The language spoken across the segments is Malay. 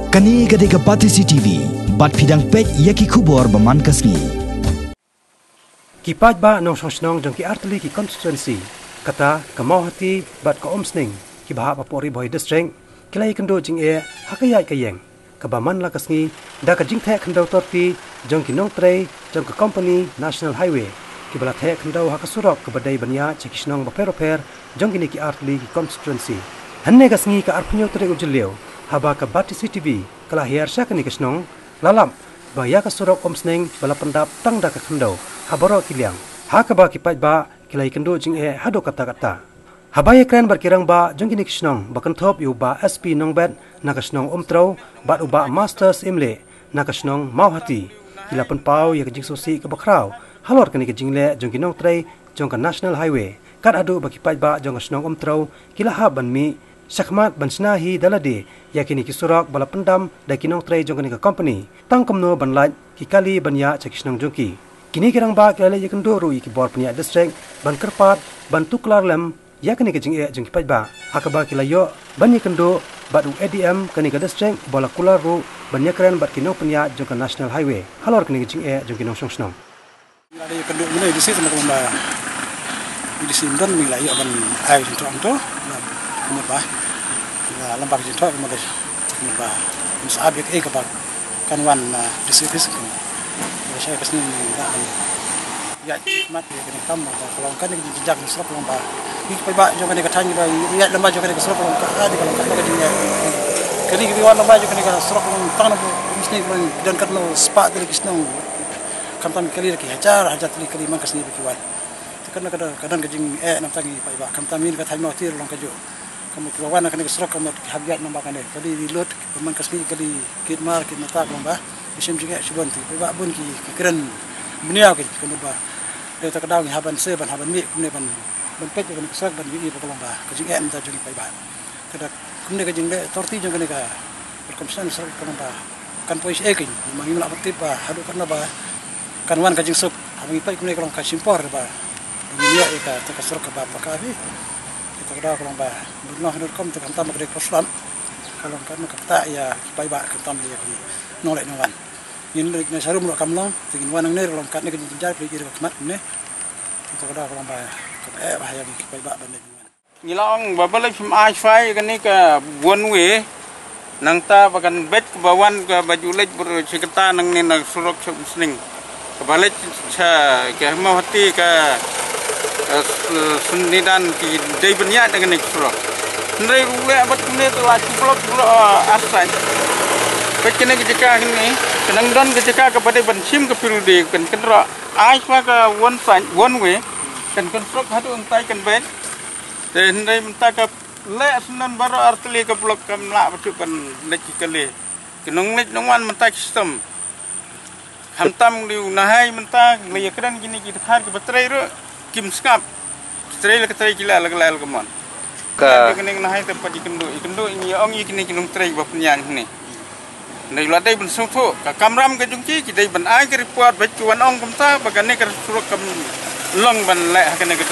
Kani gade ka Pati CCTV, bat pidang pet yaki kubor baman kasni. Kipaj ba nong song jong ki artli ki constituency kata kamau hati bat ka omsning ki bahap apori boy district kilai kendo jing e hakayai kayeng kabaman la kasni da ka jing the kendo torti jong ki nong trei jong ka company national highway ki bala the kendo hakasurok ka badai banya chekisnong ba peroper jong ki artli ki constituency hanne kasni ka arpunyo tre ujilio haba ka Pati CCTV kala hiar syakani kasnong lalam ba ya ka surok omsning bala pendap tang da ka kendo habaro kiliang hakaba kipaj ba kilai kendo jing e hado kata habaya kran berkirang ba jong kini kisnong bakan top yu ba SP nongbet nakasnong omtro bat uba masters imle nakasnong mauhati kila penpau ya kejing sosi ke bakrau halor kani kejing le jong kinong trei jong ka national highway kat adu ba kipaj ba jong kasnong omtro kila ha ban mi Syakmat bansnahi dalade yakini kisurak bala pendam da kinong trei jong kani ka company tang komno banlaj kikali banya chekisnong jongki kini kirang ba kala yakendo ru ki bor punya district ban kerpat ban tuklar lem yakini ke jing e jong kipaj ba akaba kilayo ban yakendo badu ADM kani ka district bala kular ru ban yakren bat kinong punya jong ka national highway halor kani ke jing e jong kinong songsnong ada yakendo mulai di situ sama ba di simdan milai ban ai tong to ba lambar jin tok mo ba musab yak e ka ba kan wan disipis kan saya kesini dak ya mat ya kan kam ba kalau kan ni jejak serap lomba ni pa ba jo kan ka tanya ba ya lomba jo kan ka serap lomba ka kalau kan ka dinya kali ki wan lomba jo kan ka serap lomba tang bu misni kan dan kan no spa dari kisnong kam tam kali ki hajar kali man kasni bi wan kan kadang kajing nam tangi pa ba kam tam ni ka tanya tir long ka jo kamu kawan akan keserok kamu habiat nombak ane kali di lot peman kasni kali kidmar kidmata lomba isim juga subon ti ba bun ki keren benia ki kamu ba dia tak kadang haban se ban haban mi kumne ban pet ban keserok ban wi pa lomba kajing en ta jeng pa ba kada kumne kajing le torti jeng ka berkomsan serok lomba kan pois ekin mangi la patip ba hadu karna ba kan wan kajing sok habi pa kumne kalong ka simpor ba dunia eka ta keserok ba pa ka bi kada kalau bah berulang hidup kamu tu kantam kedai poslam kalau kamu kata ya baik bah kantam dia di nolak nolan ini nak sarum nak kamu long tingin wanang ni kalau kat ni kena jenjar pergi ke kemat ni itu kada kalau bah kata bah yang baik bah benda ni long babalik from I5 kan ni ke one way nang ta bakan bet ke bawan ke baju lej berseketa nang ni nak surok sening kebalik ke mau hati ke sunidan ki dai benya dengan ekstrok ndai rule abat kene tu la ciplok asai pekene ketika ini kenang dan ketika kepada bensim ke piludi kan kendra ai maka one way kan konstruk hadu untai kan bet dan ndai menta ke le sunan baro artli ke blok kamla betu kan leki kali kenong lek nongwan menta sistem hamtam liu nahai menta le yakran gini kita khar ke batrai ro kim skap trail ke trail kila lag kemon ka kene nahai tempat ikendo ini ong ikini kinung trail ba penyan ni nei ladai ben sumfu ka kamram ke jungki kidai ben ai ke report ba cuan ong kamta bagane ke suruk kam long ban le kene ke tu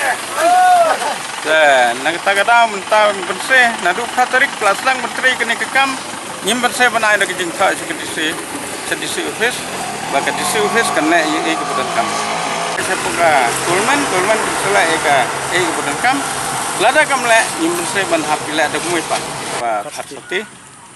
dan nang ta kada menta ben se nadu khatarik kelas lang ben trail kene ke kam nyim ben se ban ai ke jing kha sedisi office ba ke disi office kan le ke budan kam sepuka kulman selai eka kebudan kam lada kam le nyimben se ban hapila ada kumui pa hati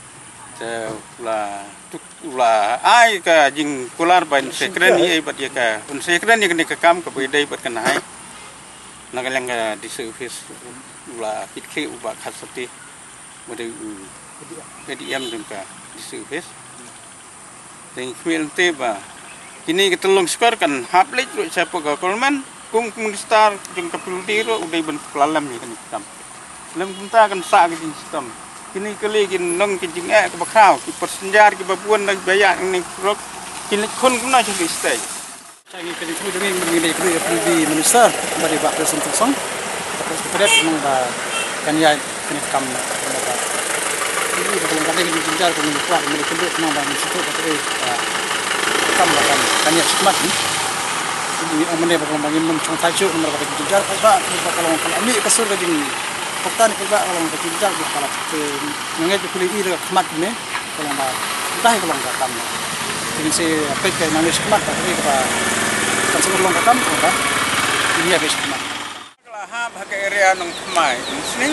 la tuk la ai ka jing kular ban sekren ni bat ya ka un sekren ni ke kam ke bedai bat kan hai nagaleng di service la pitke uba khasati mode PDM dum ka di service teng filte ba kini kita long skor kan haplik ru siapa ga kolman kung star jeng kapuldi ru udai ben pelalam ni kan kam lem kunta kan sa ke sistem kini kali kin long kin jing ke bakrau ki persenjar ki babuan nak bayak ni rok kini kon kuna jadi stay cagi kali tu dengan mengenai di minister bagi Pak Presiden Song terus terus mengba kan ya kini kam ini betul kali ini jenjar ko ni kuat ni kenduk nang ba situ tapi kam kan ya smart ni ini amane bakal bangin mencong tajuk nomor kata jenjar ba kalau ami kasur ke jing Paktan kita kalau kita jenjar kalau ngai pilih ira khmat ni kalau mah dah kalau nggak kam ini si pek kayak manis kemat tapi kan sebelum nggak kam kan ini habis kemat kalau hab pakai area nong kemai musning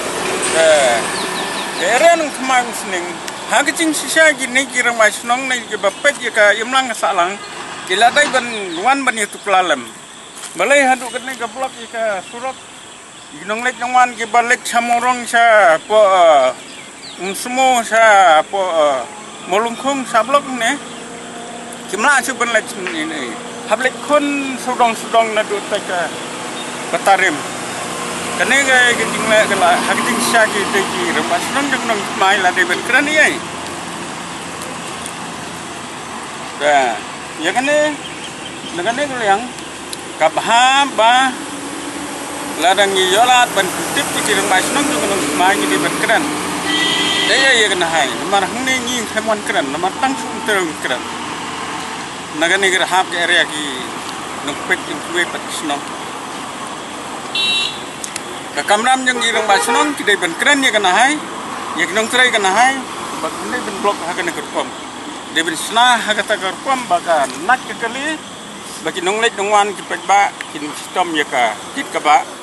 area nong kemai musning hak cing sisa gini kira mais nong nih jebak pek jika imlang salang kila dai ban itu pelalem balai haduk kene gaplok jika surat ginong lek nongwan ke balik samorong sa po semua sa po molungkung sablok ne kimla su ban lek ini hablek kon sudong na dut ka patarim kene ga giting le kala hagiting sa ki de ki remas nong nong mai la de ben kran ni ai da ya kene negane yang kabha ba ladang yolat ban tip ki remas nong nong mai ni de ben kran ya kena hai nomor hne ngi khamon kran nomor tang sum terung kran nagane ger hap ke area ki nokpet intuwe patisno ka kamram yang irang basnon ki dai ban kran ya kena hai ya nong trai kena hai bak ne ben blok ha kena kerpom de ben sna ha kata kerpom baka nak ke kali bagi nong lek nongwan ki pek ba kin sistem ya ka kit ka ba